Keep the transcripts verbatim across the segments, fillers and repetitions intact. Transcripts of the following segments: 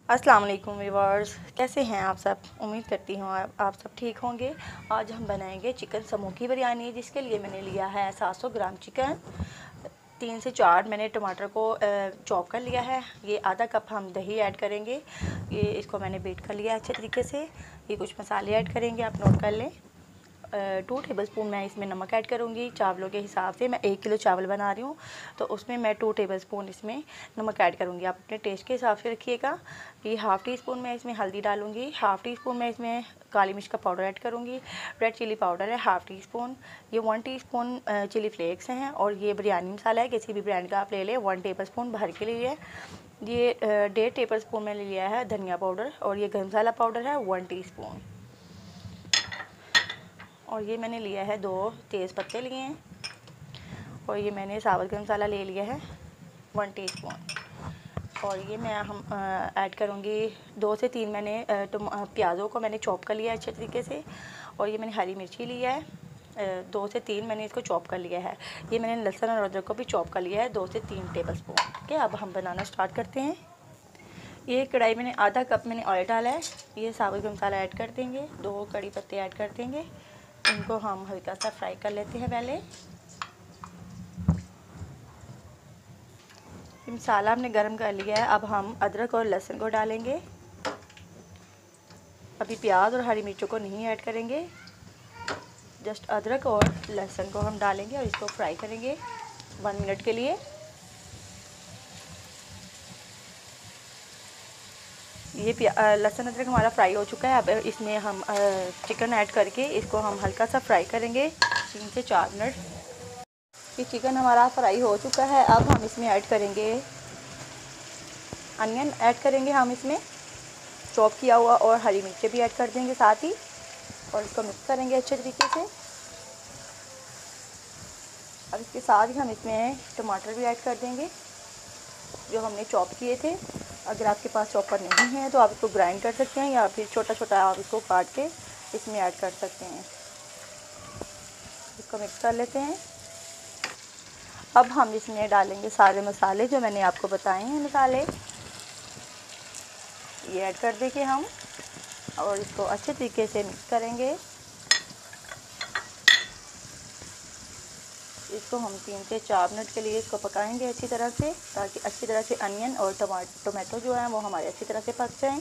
अस्सलाम वालेकुम व्यूअर्स, कैसे हैं आप सब। उम्मीद करती हूँ आप, आप सब ठीक होंगे। आज हम बनाएंगे चिकन समोकी बिरयानी, जिसके लिए मैंने लिया है सात सौ ग्राम चिकन। तीन से चार मैंने टमाटर को चॉप कर लिया है। ये आधा कप हम दही ऐड करेंगे। ये इसको मैंने बीट कर लिया अच्छे तरीके से। ये कुछ मसाले ऐड करेंगे, आप नोट कर लें। टू टेबल स्पून मैं इसमें नमक ऐड करूँगी। चावलों के हिसाब से मैं एक किलो चावल बना रही हूँ, तो उसमें मैं टू टेबल स्पून इसमें नमक ऐड करूँगी। आप अपने टेस्ट के हिसाब से रखिएगा। ये हाफ़ टी स्पून मैं इसमें हल्दी डालूँगी। हाफ़ टी स्पून मैं इसमें काली मिर्च का पाउडर ऐड करूँगी। रेड चिली पाउडर है हाफ़ टी स्पून। ये one teaspoon chilli flakes हैं। और ये बिरयानी मसाला है, किसी भी ब्रांड का आप ले लें। वन टेबल स्पून भर के लिए। ये डेढ़ टेबल स्पून मैंने लिया है धनिया पाउडर। और ये गरम मसाला पाउडर है वन टी स्पून। और ये मैंने लिया है दो तेज़ पत्ते लिए हैं। और ये मैंने साबुत गरम मसाला ले लिया है वन टीस्पून। और ये मैं हम ऐड करूँगी दो से तीन मैंने प्याज़ों को मैंने चॉप कर लिया है अच्छे तरीके से। और ये मैंने हरी मिर्ची लिया है दो से तीन मैंने इसको चॉप कर लिया है। ये मैंने लहसुन और अदरक को भी चॉप कर लिया है दो से तीन टेबल स्पून। ठीक है, अब हम बनाना स्टार्ट करते हैं। ये कढ़ाई मैंने आधा कप मैंने ऑयल डाला है। ये साबुत गरम मसाला ऐड कर देंगे, दो कड़ी पत्ते ऐड कर देंगे। इनको हम हल्का सा फ्राई कर लेते हैं। पहले मसाला हमने गरम कर लिया है। अब हम अदरक और लहसुन को डालेंगे। अभी प्याज और हरी मिर्चों को नहीं ऐड करेंगे, जस्ट अदरक और लहसुन को हम डालेंगे और इसको फ्राई करेंगे वन मिनट के लिए। ये लहसुन अदरक हमारा फ्राई हो चुका है। अब इसमें हम चिकन ऐड करके इसको हम हल्का सा फ्राई करेंगे तीन से चार मिनट। ये चिकन हमारा फ्राई हो चुका है। अब हम इसमें ऐड करेंगे अनियन ऐड करेंगे हम इसमें चॉप किया हुआ, और हरी मिर्चें भी ऐड कर देंगे साथ ही। और इसको मिक्स करेंगे अच्छे तरीके से। अब इसके साथ ही हम इसमें टमाटर भी ऐड कर देंगे जो हमने चॉप किए थे। अगर आपके पास चॉपर नहीं है तो आप इसको ग्राइंड कर सकते हैं, या फिर छोटा छोटा आप इसको काट के इसमें ऐड कर सकते हैं। इसको मिक्स कर लेते हैं। अब हम इसमें डालेंगे सारे मसाले जो मैंने आपको बताए हैं मसाले, ये ऐड कर देंगे हम और इसको अच्छे तरीके से मिक्स करेंगे। इसको हम तीन से चार मिनट के लिए इसको पकाएंगे अच्छी तरह से, ताकि अच्छी तरह से अनियन और टमाटो जो है वो हमारे अच्छी तरह से पक जाएं।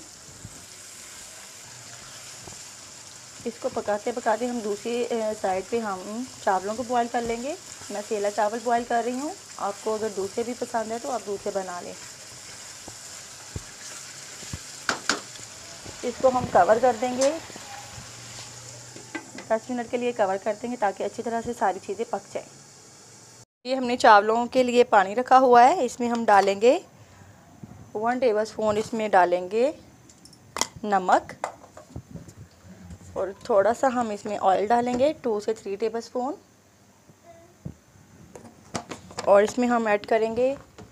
इसको पकाते पकाते हम दूसरी साइड पे हम चावलों को बॉईल कर लेंगे। मैं सेला चावल बॉईल कर रही हूँ, आपको अगर दूसरे भी पसंद है तो आप दूसरे बना लें। इसको हम कवर कर देंगे, दस मिनट के लिए कवर कर देंगे ताकि अच्छी तरह से सारी चीज़ें पक जाएं। ये हमने चावलों के लिए पानी रखा हुआ है, इसमें हम डालेंगे वन टेबल स्पून इसमें डालेंगे नमक, और थोड़ा सा हम इसमें ऑयल डालेंगे टू से थ्री टेबल स्पून। और इसमें हम ऐड करेंगे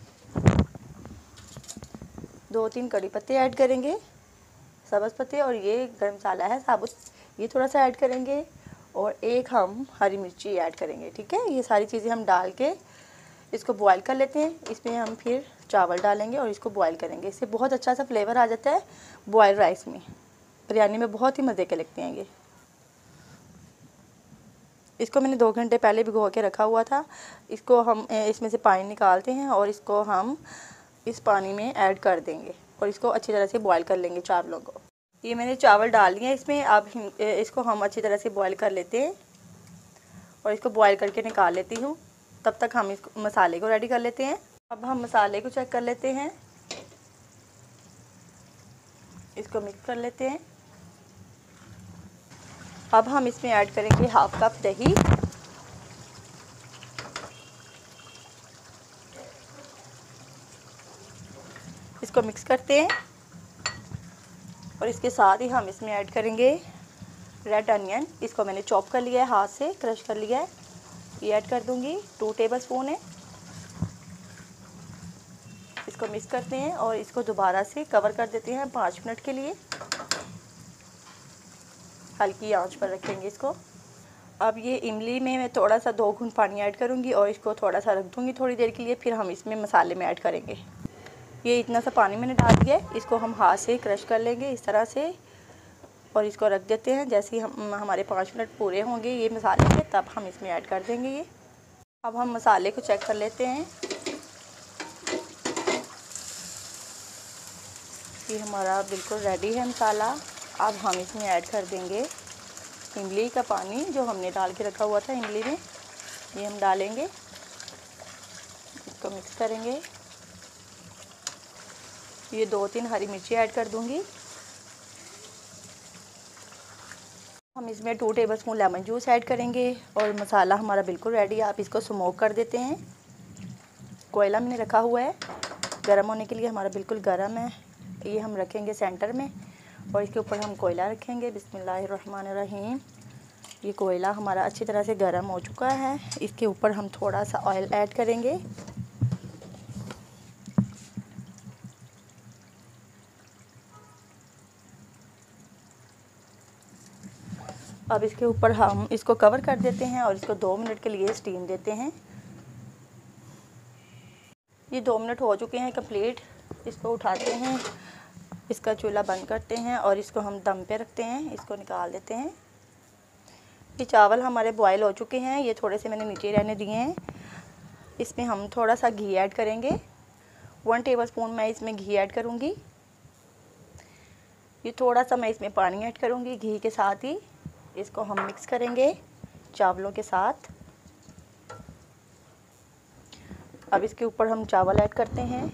दो तीन कड़ी पत्ते ऐड करेंगे सब्ज़ पत्ते, और ये गरम मसाला है साबुत, ये थोड़ा सा ऐड करेंगे। और एक हम हरी मिर्ची ऐड करेंगे। ठीक है, ये सारी चीज़ें हम डाल के इसको बॉईल कर लेते हैं। इसमें हम फिर चावल डालेंगे और इसको बॉईल करेंगे। इससे बहुत अच्छा सा फ्लेवर आ जाता है बॉयल राइस में। बिरयानी में बहुत ही मज़े के लगते हैं ये। इसको मैंने दो घंटे पहले भिगो के रखा हुआ था। इसको हम इसमें से पानी निकालते हैं और इसको हम इस पानी में ऐड कर देंगे और इसको अच्छी तरह से बॉईल कर लेंगे चावलों को। ये मैंने चावल डाल दिए इसमें। अब इसको हम अच्छी तरह से बॉईल कर लेते हैं और इसको बॉईल करके निकाल लेती हूँ। तब तक हम इसको मसाले को रेडी कर लेते हैं। अब हम मसाले को चेक कर लेते हैं, इसको मिक्स कर लेते हैं। अब हम इसमें ऐड करेंगे हाफ कप दही, इसको मिक्स करते हैं। और इसके साथ ही हम इसमें ऐड करेंगे रेड अनियन, इसको मैंने चॉप कर लिया है, हाथ से क्रश कर लिया है। ये ऐड कर दूंगी, टू टेबल स्पून है। इसको मिक्स करते हैं और इसको दोबारा से कवर कर देते हैं पाँच मिनट के लिए। हल्की आंच पर रखेंगे इसको। अब ये इमली में मैं थोड़ा सा दो घूंट पानी ऐड करूंगी और इसको थोड़ा सा रख दूंगी थोड़ी देर के लिए, फिर हम इसमें मसाले में ऐड करेंगे। ये इतना सा पानी मैंने डाल दिया है, इसको हम हाथ से क्रश कर लेंगे इस तरह से और इसको रख देते हैं। जैसे ही हम हमारे पाँच मिनट पूरे होंगे ये मसाले के, तब हम इसमें ऐड कर देंगे ये। अब हम मसाले को चेक कर लेते हैं। ये हमारा बिल्कुल रेडी है मसाला। अब हम इसमें ऐड कर देंगे इमली का पानी जो हमने डाल के रखा हुआ था इमली में, ये हम डालेंगे, इसको मिक्स करेंगे। ये दो तीन हरी मिर्ची ऐड कर दूंगी। हम इसमें two tablespoon lemon juice add करेंगे और मसाला हमारा बिल्कुल रेडी है। आप इसको स्मोक कर देते हैं। कोयला मैंने रखा हुआ है गर्म होने के लिए, हमारा बिल्कुल गर्म है। ये हम रखेंगे सेंटर में और इसके ऊपर हम कोयला रखेंगे। बिस्मिल्लाहिर्रहमानिर्रहीम। ये कोयला हमारा अच्छी तरह से गर्म हो चुका है। इसके ऊपर हम थोड़ा सा ऑयल ऐड करेंगे। अब इसके ऊपर हम इसको कवर कर देते हैं और इसको दो मिनट के लिए स्टीम देते हैं। ये दो मिनट हो चुके हैं कंप्लीट। इसको उठाते हैं, इसका चूल्हा बंद करते हैं और इसको हम दम पे रखते हैं। इसको निकाल देते हैं। ये चावल हमारे बॉयल हो चुके हैं, ये थोड़े से मैंने नीचे रहने दिए हैं। इसमें हम थोड़ा सा घी ऐड करेंगे। वन टेबलस्पून मैं इसमें घी ऐड करूँगी। ये थोड़ा सा मैं इसमें पानी ऐड करूँगी घी के साथ ही। इसको हम मिक्स करेंगे चावलों के साथ। अब इसके ऊपर हम चावल ऐड करते हैं।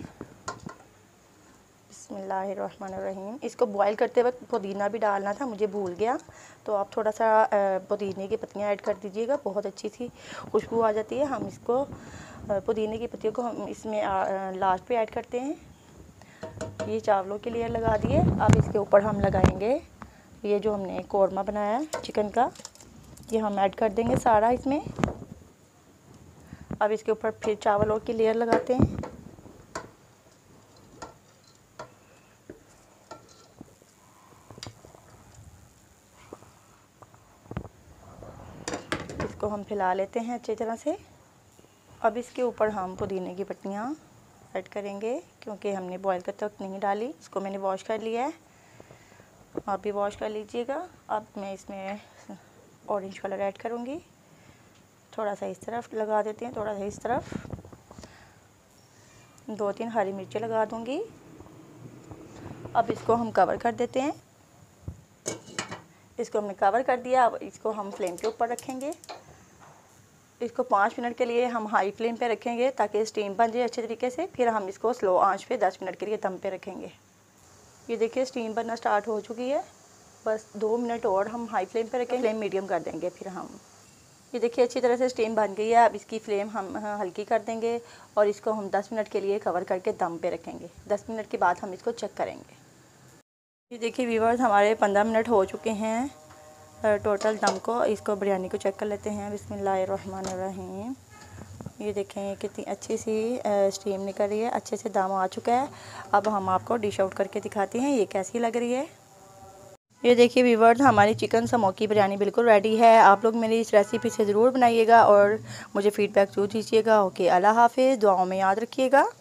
बिस्मिल्लाहिर्रहमानिर्रहीम। इसको बॉईल करते वक्त पुदीना भी डालना था, मुझे भूल गया, तो आप थोड़ा सा पुदीने की पत्तियां ऐड कर दीजिएगा, बहुत अच्छी सी खुशबू आ जाती है। हम इसको पुदीने की पत्तियों को हम इसमें लास्ट पे ऐड करते हैं। ये चावलों के लिए लगा दिए। अब इसके ऊपर हम लगाएंगे ये जो हमने कौरमा बनाया है चिकन का, ये हम ऐड कर देंगे सारा इसमें। अब इसके ऊपर फिर चावलों की लेयर लगाते हैं। इसको हम फैला लेते हैं अच्छी तरह से। अब इसके ऊपर हम पुदीने की पत्तियाँ ऐड करेंगे, क्योंकि हमने बॉईल करते वक्त नहीं डाली। इसको मैंने वॉश कर लिया है, आप भी वॉश कर लीजिएगा। अब मैं इसमें ऑरेंज कलर ऐड करूँगी। थोड़ा सा इस तरफ लगा देते हैं, थोड़ा सा इस तरफ। दो तीन हरी मिर्चें लगा दूँगी। अब इसको हम कवर कर देते हैं। इसको हमने कवर कर दिया। अब इसको हम फ्लेम के ऊपर रखेंगे। इसको पाँच मिनट के लिए हम हाई फ्लेम पे रखेंगे ताकि स्टीम बन जाए अच्छे तरीके से। फिर हम इसको स्लो आंच पे दस मिनट के लिए दम पे रखेंगे। ये देखिए स्टीम बनना स्टार्ट हो चुकी है। बस दो मिनट और हम हाई फ्लेम पे रखेंगे, फ्लेम मीडियम कर देंगे। फिर हम ये देखिए अच्छी तरह से स्टीम बन गई है। अब इसकी फ्लेम हम हल्की कर देंगे और इसको हम दस मिनट के लिए कवर करके दम पे रखेंगे। दस मिनट के बाद हम इसको चेक करेंगे। ये देखिए व्यूअर्स, हमारे पंद्रह मिनट हो चुके हैं टोटल दम को। इसको बिरयानी को चेक कर लेते हैं। बिस्मिल्लाहिर्रहमानिर्रहीम। ये देखें कितनी अच्छी सी स्टीम निकल रही है, अच्छे से दम आ चुका है। अब हम आपको डिश आउट करके दिखाते हैं ये कैसी लग रही है। ये देखिए व्यूअर्स, हमारी चिकन समोकी बिरयानी बिल्कुल रेडी है। आप लोग मेरी इस रेसिपी से ज़रूर बनाइएगा और मुझे फ़ीडबैक ज़रूर दीजिएगा। ओके, अल्लाह हाफ़िज़। दुआओं में याद रखिएगा।